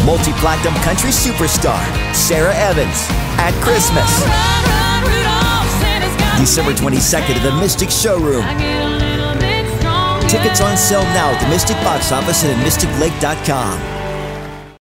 multi-platinum country superstar Sarah Evans at Christmas. December 22nd at the Mystic Showroom. Tickets on sale now at the Mystic Box Office and at MysticLake.com.